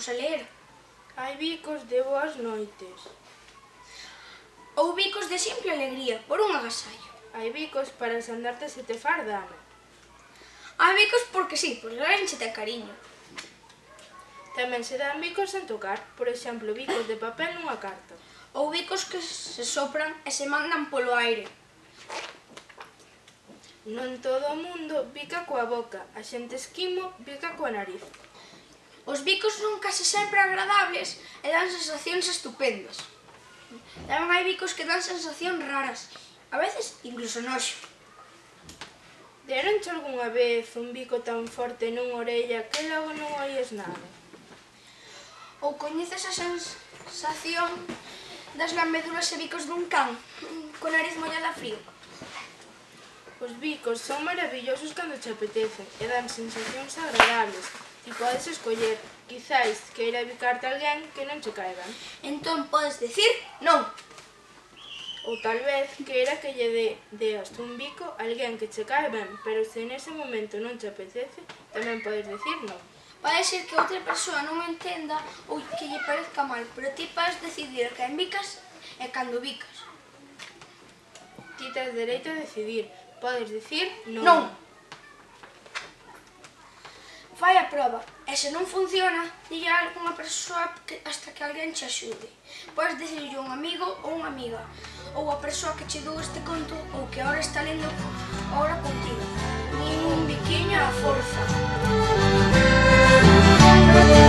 a ler. Hai bicos de boas noites. Ou bicos de simple alegría, por un agasallo. Hai bicos para sandarte se te far dano. Hai bicos porque sí, porque alguén che ten cariño. Tamén se dan bicos sen tocar, por exemplo, bicos de papel nunha carta. Ou bicos que se sopran e se mandan polo aire. Non todo o mundo bica coa boca, a xente esquimo bica coa nariz. Os bicos son case sempre agradables e dan sensacións estupendas. Tamén hai bicos que dan sensacións raras, a veces incluso noxo. Deronche algunha vez un bico tan forte nunha orella que logo non oíes nada? Ou coñeces a sensación das lameduras e bicos dun can, con nariz mollada a frío? Os bicos son maravillosos cando te apetecen e dan sensacións agradables. Ti podes escoller, quizáis queira bicarte alguén que non che cae ben. Entón podes dicir non. Ou tal vez queira que lle deas un bico a alguén que che cae ben, pero se nese momento non te apetece, tamén podes dicir non. Pode ser que outra persoa non entenda ou que lle parezca mal, pero ti podes decidir quen bicas e cando bicas. Ti tes dereito a decidir, podes dicir non. Non. Fai a proba, e se non funciona, dille a algunha persoa hasta que alguén che axude. Podes dicirlle a un amigo ou unha amiga, ou a persoa que che dou este conto ou que agora está lendo agora contigo. Nin un biquiño á forza.